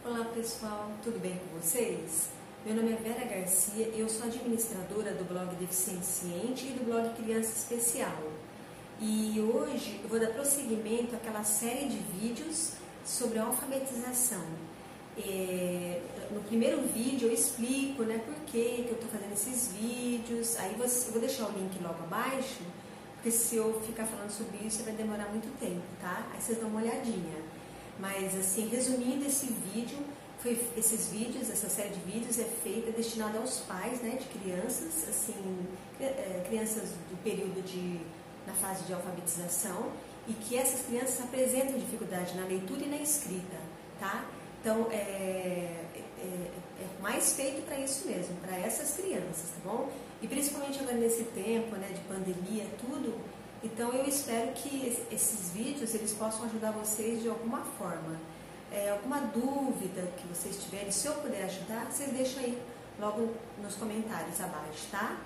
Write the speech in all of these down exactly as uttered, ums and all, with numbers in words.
Olá pessoal, tudo bem com vocês? Meu nome é Vera Garcia, eu sou administradora do blog Deficiente e do blog Criança Especial. E hoje eu vou dar prosseguimento àquela série de vídeos sobre alfabetização. É, no primeiro vídeo eu explico, né, por que que eu estou fazendo esses vídeos. Aí você, eu vou deixar o link logo abaixo, porque se eu ficar falando sobre isso vai demorar muito tempo, tá? Aí vocês dão uma olhadinha. Mas assim, resumindo esse vídeo, foi, esses vídeos, essa série de vídeos é feita, é destinada aos pais, né, de crianças, assim, é, crianças do período de, na fase de alfabetização, e que essas crianças apresentam dificuldade na leitura e na escrita, tá? Então, é, é, é mais feito para isso mesmo, para essas crianças, tá bom? E principalmente agora nesse tempo, né, de pandemia, tudo. Então eu espero que esses vídeos eles possam ajudar vocês de alguma forma. É, alguma dúvida que vocês tiverem, se eu puder ajudar, vocês deixam aí logo nos comentários abaixo, tá?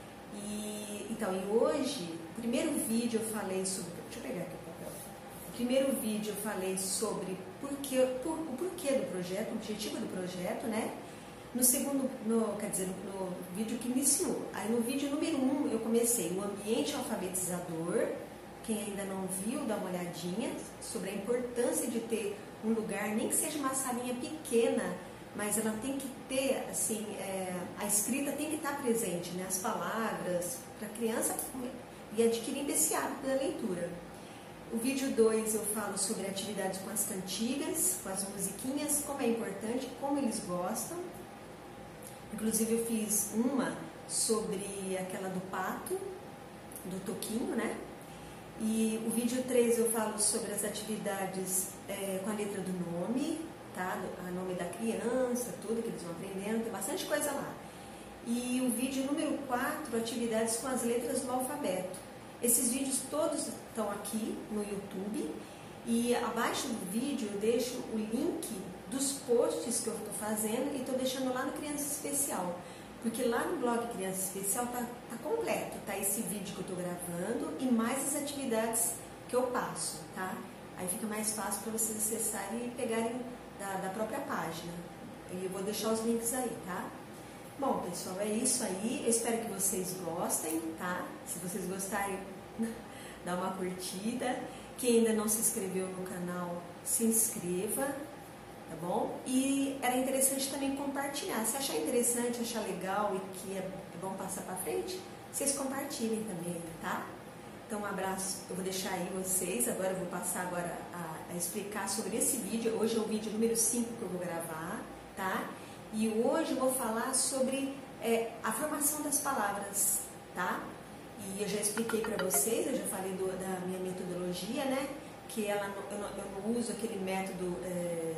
E, então, e hoje, o primeiro vídeo eu falei sobre... Deixa eu pegar aqui o papel. O primeiro vídeo eu falei sobre porquê, por, o porquê do projeto, o objetivo do projeto, né? No segundo, no, quer dizer, no, no vídeo que iniciou. Aí no vídeo número um eu comecei o ambiente alfabetizador. Quem ainda não viu, dá uma olhadinha sobre a importância de ter um lugar, nem que seja uma salinha pequena, mas ela tem que ter, assim, é, a escrita tem que estar presente, né? As palavras, para a criança ir adquirindo esse hábito da leitura. O vídeo dois eu falo sobre atividades com as cantigas, com as musiquinhas, como é importante, como eles gostam. Inclusive eu fiz uma sobre aquela do pato, do toquinho, né? E o vídeo três eu falo sobre as atividades é, com a letra do nome, tá? O nome da criança, tudo que eles vão aprendendo, tem bastante coisa lá. E o vídeo número quatro, atividades com as letras do alfabeto. Esses vídeos todos estão aqui no YouTube e abaixo do vídeo eu deixo o link dos posts que eu estou fazendo e estou deixando lá no Criança Especial. Porque lá no blog Criança Especial tá, tá completo, tá esse vídeo que eu estou gravando e mais as atividades que eu passo, tá? Aí fica mais fácil para vocês acessarem e pegarem da, da própria página. E eu vou deixar os links aí, tá? Bom, pessoal, é isso aí. Eu espero que vocês gostem, tá? Se vocês gostarem, dá uma curtida. Quem ainda não se inscreveu no canal, se inscreva. Tá bom? E era interessante também compartilhar. Se achar interessante, achar legal e que é bom passar para frente, vocês compartilhem também, tá? Então um abraço, eu vou deixar aí vocês. Agora eu vou passar agora a, a explicar sobre esse vídeo. Hoje é o vídeo número cinco que eu vou gravar, tá? E hoje eu vou falar sobre é, a formação das palavras, tá? E eu já expliquei para vocês, eu já falei do, da minha metodologia, né? Que ela, eu, não, eu não uso aquele método é,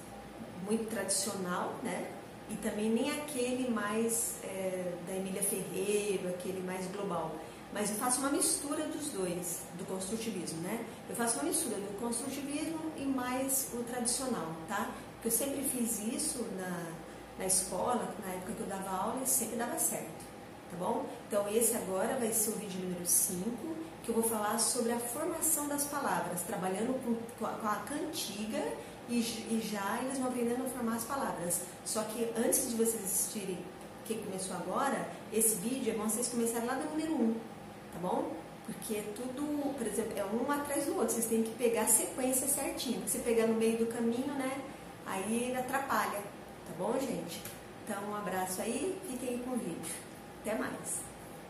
muito tradicional, né? E também nem aquele mais é, da Emília Ferreira, aquele mais global. Mas eu faço uma mistura dos dois, do construtivismo, né? Eu faço uma mistura do construtivismo e mais o tradicional, tá? Porque eu sempre fiz isso na, na escola, na época que eu dava aula, e sempre dava certo, tá bom? Então esse agora vai ser o vídeo número cinco, que eu vou falar sobre a formação das palavras, trabalhando com, com a cantiga. E, e já eles vão aprendendo a formar as palavras. Só que antes de vocês assistirem que começou agora, esse vídeo é bom vocês começarem lá do número um, tá bom? Porque é tudo, por exemplo, é um atrás do outro, vocês têm que pegar a sequência certinho. Se você pegar no meio do caminho, né, aí atrapalha, tá bom, gente? Então um abraço aí, fiquem aí com o vídeo. Até mais!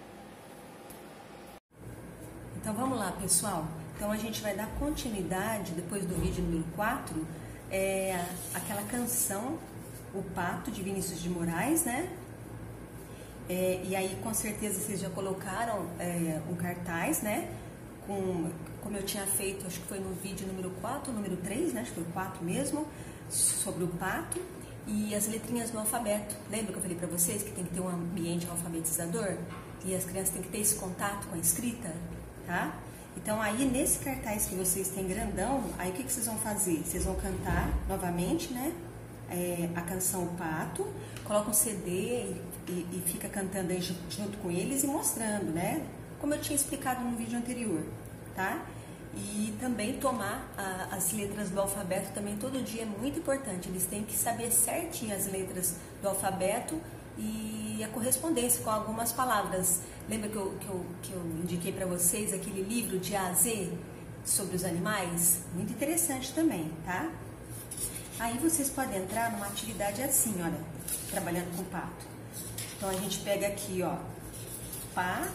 Então vamos lá, pessoal. Então a gente vai dar continuidade, depois do vídeo número quatro, é, aquela canção, O Pato, de Vinícius de Moraes, né? É, e aí com certeza vocês já colocaram é, um cartaz, né? Com, como eu tinha feito, acho que foi no vídeo número quatro, número três, né? Acho que foi o quatro mesmo, sobre o pato e as letrinhas do alfabeto. Lembra que eu falei para vocês que tem que ter um ambiente alfabetizador? E as crianças têm que ter esse contato com a escrita, tá? Então aí nesse cartaz que vocês têm grandão, aí o que, que vocês vão fazer? Vocês vão cantar novamente, né? É, a canção O Pato, coloca um C D e, e, e fica cantando aí junto com eles e mostrando, né? Como eu tinha explicado no vídeo anterior, tá? E também tomar a, as letras do alfabeto também todo dia é muito importante. Eles têm que saber certinho as letras do alfabeto e a correspondência com algumas palavras. Lembra que eu, que eu, que eu indiquei para vocês aquele livro de A a Z sobre os animais? Muito interessante também, tá? Aí vocês podem entrar numa atividade assim, olha, trabalhando com pato. Então a gente pega aqui, ó, pato,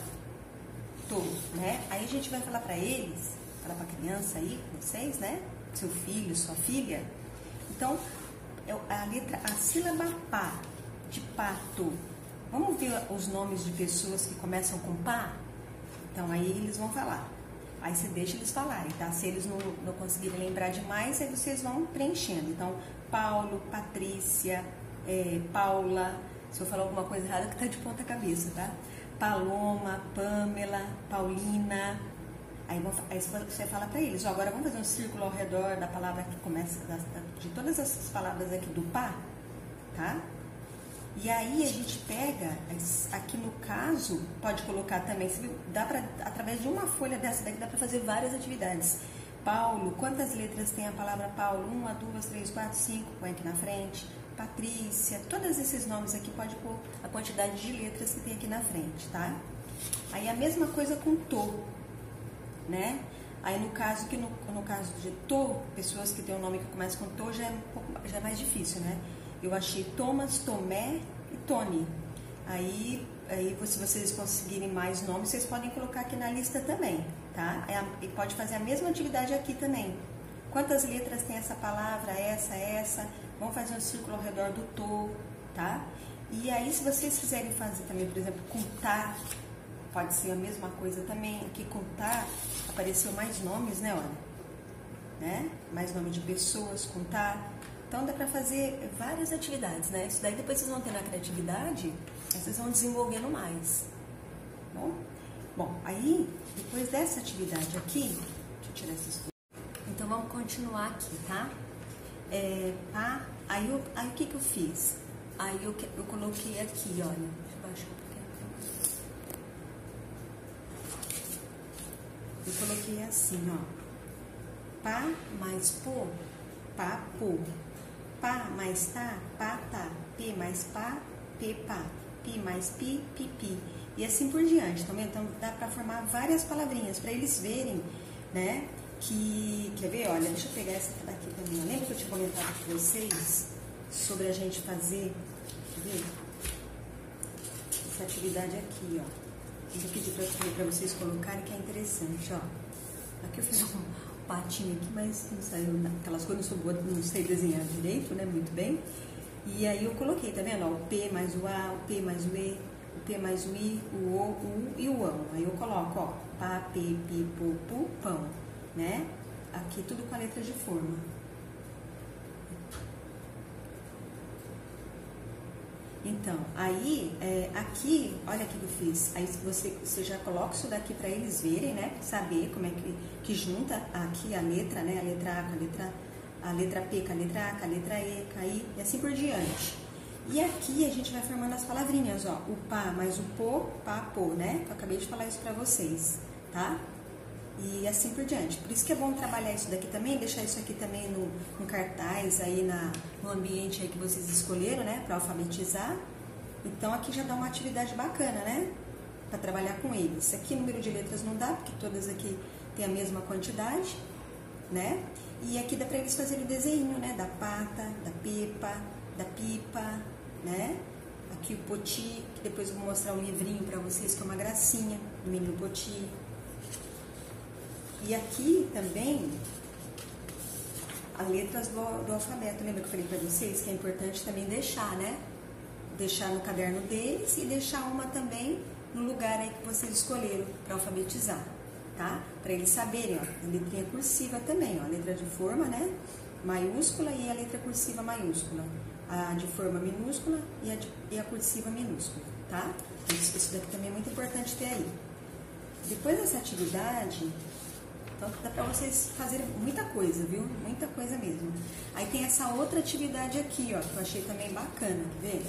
né? Aí a gente vai falar para eles, falar para a criança aí, vocês, né? Seu filho, sua filha. Então, a letra, a sílaba pá, de pato. Vamos ver os nomes de pessoas que começam com pá? Então, aí eles vão falar. Aí você deixa eles falarem, tá? Se eles não, não conseguirem lembrar demais, aí vocês vão preenchendo. Então, Paulo, Patrícia, é, Paula. Se eu falar alguma coisa errada, que tá de ponta cabeça, tá? Paloma, Pamela, Paulina. Aí, vão, aí você fala para eles, ó, agora vamos fazer um círculo ao redor da palavra que começa, de todas essas palavras aqui do pá, tá? E aí a gente pega, aqui no caso, pode colocar também, dá pra, através de uma folha dessa daqui, dá para fazer várias atividades. Paulo, quantas letras tem a palavra Paulo? Uma, duas, três, quatro, cinco, põe aqui na frente. Patrícia, todos esses nomes aqui, pode pôr a quantidade de letras que tem aqui na frente, tá? Aí a mesma coisa com Tô, né? Aí no caso que no, no caso de Tô, pessoas que têm um nome que começa com Tô, já é, um pouco, já é mais difícil, né? Eu achei Thomas, Tomé e Tony. Aí, aí se vocês conseguirem mais nomes, vocês podem colocar aqui na lista também, tá? E pode fazer a mesma atividade aqui também. Quantas letras tem essa palavra? Essa, essa. Vamos fazer um círculo ao redor do Tô, tá? E aí, se vocês quiserem fazer também, por exemplo, contar, pode ser a mesma coisa também. Aqui, contar, apareceu mais nomes, né? Olha, né? Mais nome de pessoas, contar. Então, dá para fazer várias atividades, né? Isso daí depois vocês vão ter na criatividade, aí vocês vão desenvolvendo mais. Bom, bom, aí, depois dessa atividade aqui, deixa eu tirar esses dois. Então, vamos continuar aqui, tá? É, pá, aí, eu, aí o que que eu fiz? Aí eu, eu coloquei aqui, olha, deixa eu baixar um pouquinho. Eu coloquei assim, ó, pá mais pô, pá, pô. Pá mais tá, pá, tá. P mais pá, p, pá. Pi mais pi, pi, pi. E assim por diante, tá vendo? Então dá pra formar várias palavrinhas, pra eles verem, né? Que, quer ver? Olha, deixa eu pegar essa daqui também. Lembra que eu tinha comentado com vocês sobre a gente fazer, quer ver? Essa atividade aqui, ó. Eu pedi pra, pra vocês colocarem, que é interessante, ó. Aqui eu fiz um patinho aqui, mas não saiu aquelas coisas, não, sou, não sei desenhar direito, né? Muito bem. E aí eu coloquei, tá vendo? Ó, o P mais o A, o P mais o E, o P mais o I, o O, o U e o ão. Aí eu coloco, ó, pá, P, pi, pu, pu, pão, né? Aqui tudo com a letra de forma. Então, aí, é, aqui, olha o que eu fiz. Aí você, você já coloca isso daqui para eles verem, né? Saber como é que, que junta aqui a letra, né? A letra A com a letra, a letra P com a letra A, com a letra E, com a I, e assim por diante. E aqui a gente vai formando as palavrinhas, ó. O pá mais o pô, pá, pô, né? Eu acabei de falar isso para vocês, tá? E assim por diante. Por isso que é bom trabalhar isso daqui também, deixar isso aqui também no, no cartaz, aí na, no ambiente aí que vocês escolheram, né, para alfabetizar. Então aqui já dá uma atividade bacana, né, para trabalhar com eles. Aqui número de letras não dá, porque todas aqui tem a mesma quantidade, né, e aqui dá para eles fazerem o desenho, né, da pata, da pepa, da pipa, né. Aqui o poti, que depois eu vou mostrar um livrinho para vocês, que é uma gracinha, do menino poti. E aqui também, as letras do, do alfabeto. Lembra que eu falei para vocês que é importante também deixar, né? Deixar no caderno deles e deixar uma também no lugar aí que vocês escolheram para alfabetizar, tá? Para eles saberem, ó, a letrinha cursiva também, ó, a letra de forma, né? Maiúscula e a letra cursiva maiúscula. A de forma minúscula e a, de, e a cursiva minúscula, tá? Isso, isso daqui também é muito importante ter aí. Depois dessa atividade, então dá para vocês fazerem muita coisa, viu? Muita coisa mesmo. Aí tem essa outra atividade aqui, ó, que eu achei também bacana, quer ver?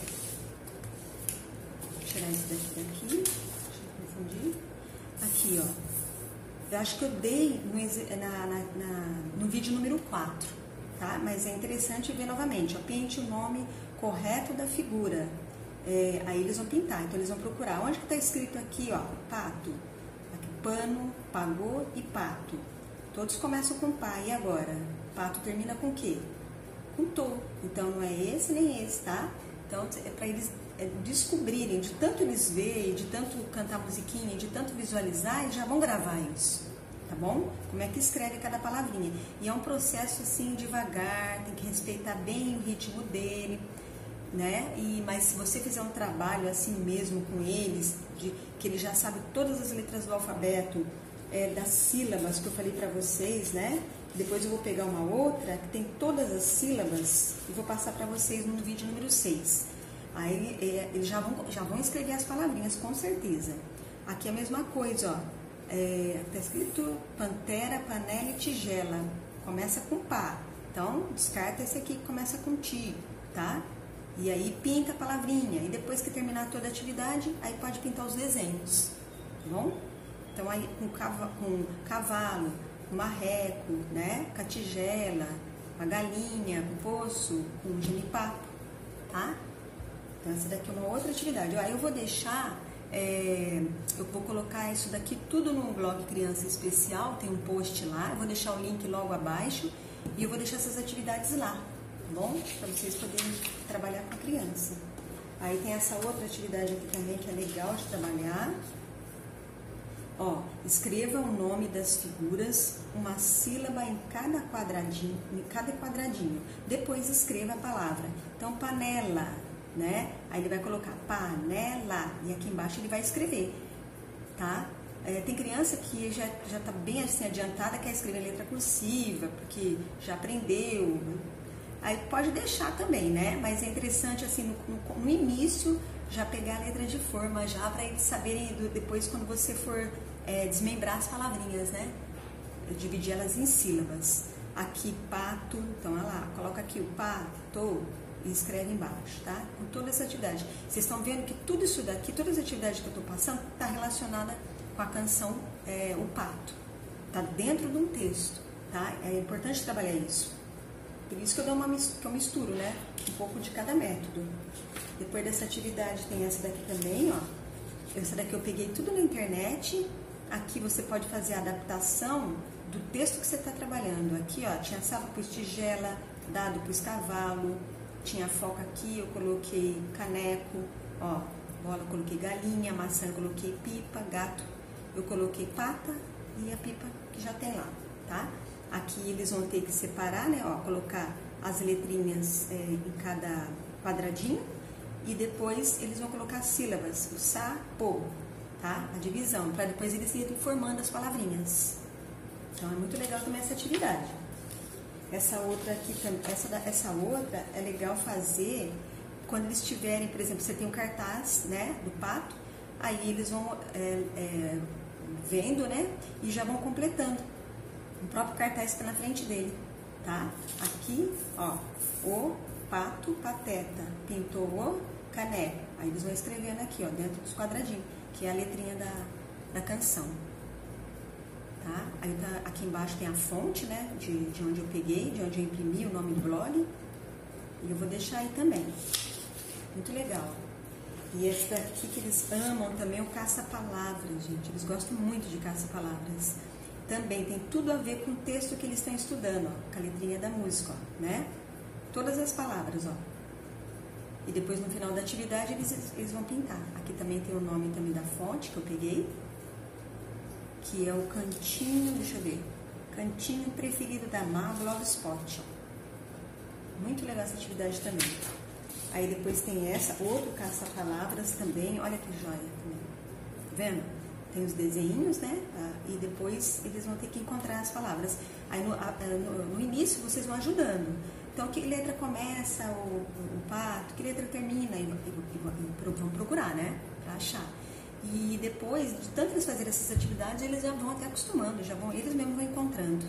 Vou tirar isso daqui daqui, deixa eu confundir. Aqui, ó, Eu acho que eu dei no, na, na, na, no vídeo número quatro, tá? Mas é interessante ver novamente, ó, pinte o nome correto da figura. É, aí eles vão pintar, então eles vão procurar. Onde que está escrito aqui, ó, pato? Aqui, pano, pagou e pato. Todos começam com pá, e agora? Pato termina com o quê? Com tô. Então não é esse nem esse, tá? Então é para eles descobrirem, de tanto eles verem, de tanto cantar musiquinha, de tanto visualizar, eles já vão gravar isso, tá bom? Como é que escreve cada palavrinha. E é um processo assim devagar, tem que respeitar bem o ritmo dele, né? E, mas se você fizer um trabalho assim mesmo com eles, de, que ele já sabe todas as letras do alfabeto, é, das sílabas que eu falei para vocês, né? Depois eu vou pegar uma outra que tem todas as sílabas e vou passar para vocês no vídeo número seis. Aí é, eles já vão, já vão escrever as palavrinhas, com certeza. Aqui é a mesma coisa, ó. É, tá escrito pantera, panela e tigela. Começa com pá. Então, descarta esse aqui que começa com ti, tá? E aí pinta a palavrinha. E depois que terminar toda a atividade, aí pode pintar os desenhos, tá bom? Então, aí com, cava, com cavalo, com marreco, né? Com a tigela, com a galinha, com o poço, com o genipapo, tá? Então, essa daqui é uma outra atividade. Aí eu vou deixar, é, eu vou colocar isso daqui tudo no blog Criança Especial, tem um post lá, eu vou deixar o link logo abaixo e eu vou deixar essas atividades lá, tá bom? Para vocês poderem trabalhar com a criança. Aí tem essa outra atividade aqui também que é legal de trabalhar. Ó, escreva o nome das figuras, uma sílaba em cada quadradinho, em cada quadradinho. Depois escreva a palavra. Então, panela, né? Aí ele vai colocar panela e aqui embaixo ele vai escrever, tá? É, tem criança que já já tá bem assim adiantada, quer escrever letra cursiva, porque já aprendeu. Aí pode deixar também, né? Mas é interessante assim no, no, no início já pegar a letra de forma já para eles saberem do, depois quando você for é, desmembrar as palavrinhas, né? Dividir elas em sílabas. Aqui pato, então olha lá, coloca aqui o pato e escreve embaixo, tá? Com toda essa atividade. Vocês estão vendo que tudo isso daqui, todas as atividades que eu estou passando, está relacionada com a canção é, O Pato. Está dentro de um texto, tá? É importante trabalhar isso. Por isso que eu, dou uma, que eu misturo, né? Um pouco de cada método. Depois dessa atividade tem essa daqui também, ó. Essa daqui eu peguei tudo na internet. Aqui você pode fazer a adaptação do texto que você está trabalhando. Aqui, ó, tinha sapo pus tigela, dado pus cavalo. Tinha foca aqui, eu coloquei caneco, ó, bola eu coloquei galinha, maçã eu coloquei pipa, gato eu coloquei pata e a pipa que já tem lá, tá? Aqui eles vão ter que separar, né, ó, colocar as letrinhas é, em cada quadradinho e depois eles vão colocar as sílabas, o sa, po, tá? A divisão, para depois eles irem formando as palavrinhas. Então é muito legal também essa atividade. Essa outra aqui, essa, essa outra é legal fazer quando eles tiverem, por exemplo, você tem um cartaz, né, do pato, aí eles vão é, é, vendo, né, e já vão completando. O próprio cartaz está na frente dele, tá? Aqui, ó, o pato pateta pintou o caneco. Aí eles vão escrevendo aqui, ó, dentro dos quadradinhos, que é a letrinha da, da canção. Tá? Aí tá, aqui embaixo tem a fonte, né, de, de onde eu peguei, de onde eu imprimi o nome do blog. E eu vou deixar aí também. Muito legal. E esse daqui que eles amam também é o caça-palavras, gente. Eles gostam muito de caça-palavras. Também tem tudo a ver com o texto que eles estão estudando, ó, com a letrinha da música, ó, né? Todas as palavras, ó. E depois no final da atividade eles, eles vão pintar. Aqui também tem o nome também da fonte que eu peguei, que é o cantinho, deixa eu ver, cantinho preferido da Má, Blogspot. Muito legal essa atividade também. Aí depois tem essa, outro caça-palavras também, olha que joia também. Tá vendo? Tem os desenhos, né? E depois eles vão ter que encontrar as palavras. Aí no, no, no início vocês vão ajudando. Então, que letra começa o, o pato, que letra termina, e, e, e, e vão procurar, né? Pra achar. E depois, de tanto eles fazerem essas atividades, eles já vão até acostumando, já vão, eles mesmos vão encontrando.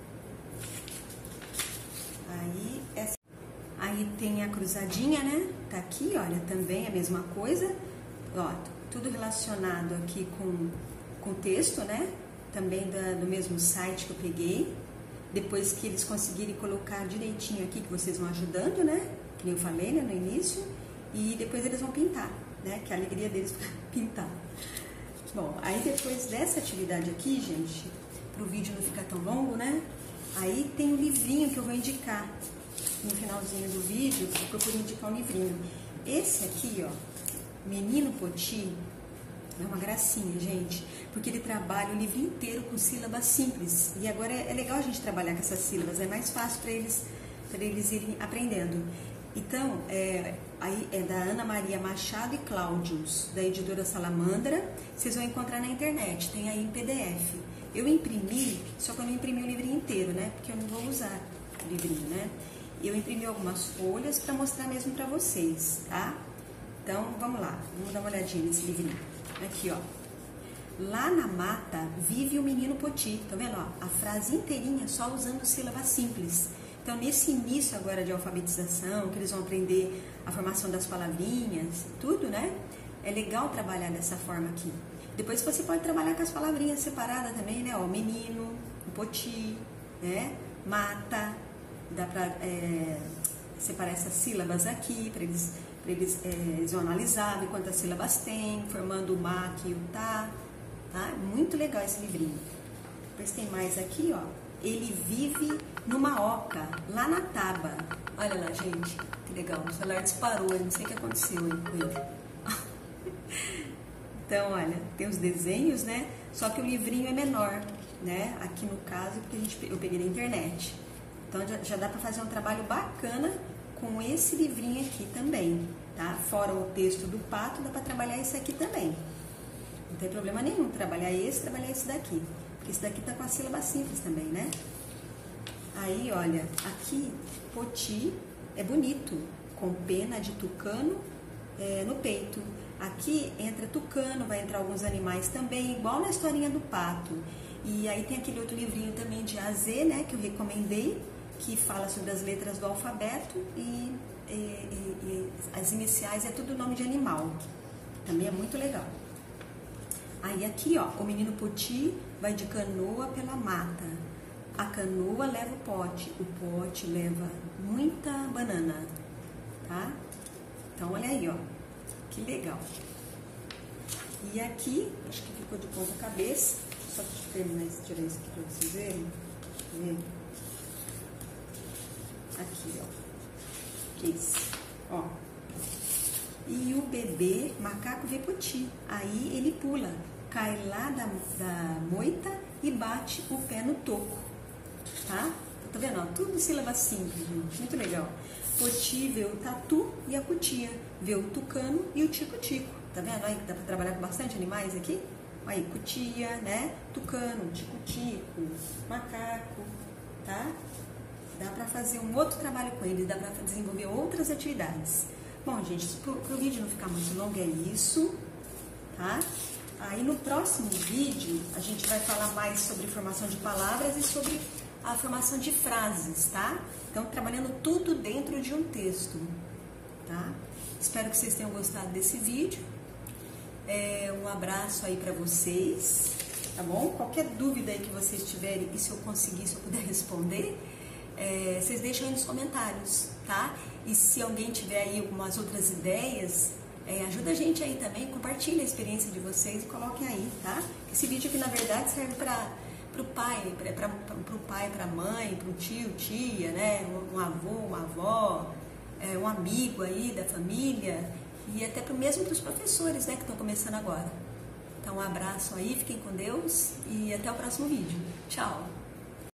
Aí, essa, aí tem a cruzadinha, né? Tá aqui, olha, também a mesma coisa. Ó, tudo relacionado aqui com o texto, né? também da, do mesmo site que eu peguei. Depois que eles conseguirem colocar direitinho aqui, que vocês vão ajudando, né? Que nem eu falei, né, no início. E depois eles vão pintar, né? Que a alegria deles é pintar. Bom, aí depois dessa atividade aqui, gente, para o vídeo não ficar tão longo, né? Aí tem um livrinho que eu vou indicar. No finalzinho do vídeo, eu procuro indicar um livrinho. Esse aqui, ó, Menino Poti, é uma gracinha, gente, porque ele trabalha o livro inteiro com sílabas simples. E agora é, é legal a gente trabalhar com essas sílabas, é mais fácil para eles, para eles irem aprendendo. Então, é, aí é da Ana Maria Machado e Cláudios, da editora Salamandra. Vocês vão encontrar na internet, tem aí em P D F. Eu imprimi, só que eu não imprimi o livrinho inteiro, né? Porque eu não vou usar o livrinho, né? Eu imprimi algumas folhas para mostrar mesmo para vocês, tá? Então, vamos lá, vamos dar uma olhadinha nesse livrinho. Aqui, ó. Lá na mata vive o menino Poti. Tá vendo, ó? A frase inteirinha só usando sílabas simples. Então, nesse início agora de alfabetização, que eles vão aprender a formação das palavrinhas, tudo, né? É legal trabalhar dessa forma aqui. Depois você pode trabalhar com as palavrinhas separadas também, né? Ó, menino, Poti, né? Mata. Dá pra é, separar essas sílabas aqui, para eles... Eles, é, eles vão analisar, ver quantas sílabas tem, formando o ma aqui e o tá, tá? Muito legal esse livrinho. Depois tem mais aqui, ó. Ele vive numa oca, lá na Taba. Olha lá, gente, que legal. O celular disparou, eu não sei o que aconteceu aí com ele. Então, olha, tem os desenhos, né? Só que o livrinho é menor, né? Aqui no caso, porque a gente, eu peguei na internet. Então, já, já dá para fazer um trabalho bacana com esse livrinho aqui também, tá? Fora o texto do pato, dá para trabalhar esse aqui também. Não tem problema nenhum trabalhar esse, trabalhar esse daqui. Porque esse daqui tá com a sílaba simples também, né? Aí, olha, aqui, Poti é bonito, com pena de tucano é, no peito. Aqui entra tucano, vai entrar alguns animais também, igual na historinha do pato. E aí tem aquele outro livrinho também de A Z, né, que eu recomendei, que fala sobre as letras do alfabeto e, e, e, e as iniciais é tudo nome de animal. Também é muito legal. Aí aqui, ó, o menino Poti vai de canoa pela mata. A canoa leva o pote, o pote leva muita banana, tá? Então, olha aí, ó, que legal. E aqui, acho que ficou de ponta cabeça, só para terminar esse, tirar isso aqui para vocês verem. Aqui, ó, esse, ó. E o bebê macaco vê Poti, aí ele pula, cai lá da, da moita e bate o pé no toco, tá? Tá vendo, ó, tudo sílaba simples, gente, muito legal. Poti vê o tatu e a cutia, vê o tucano e o tico-tico, tá vendo? Aí dá pra trabalhar com bastante animais aqui? Aí, cutia, né? Tucano, tico-tico, macaco, tá? Dá pra fazer um outro trabalho com eles, dá pra desenvolver outras atividades. Bom, gente, para o vídeo não ficar muito longo é isso, tá? Aí no próximo vídeo a gente vai falar mais sobre formação de palavras e sobre a formação de frases, tá? Então, trabalhando tudo dentro de um texto, tá? Espero que vocês tenham gostado desse vídeo. É, um abraço aí pra vocês, tá bom? Qualquer dúvida aí que vocês tiverem e se eu conseguir, se eu puder responder, é, vocês deixam aí nos comentários, tá? E se alguém tiver aí algumas outras ideias, é, ajuda a gente aí também, compartilha a experiência de vocês e coloquem aí, tá? Esse vídeo aqui, na verdade, serve para o pai, para o pai, para a mãe, para o tio, tia, né? Um, um avô, uma avó, é, um amigo aí da família e até pro, mesmo para os professores, né? Que estão começando agora. Então, um abraço aí, fiquem com Deus e até o próximo vídeo. Tchau!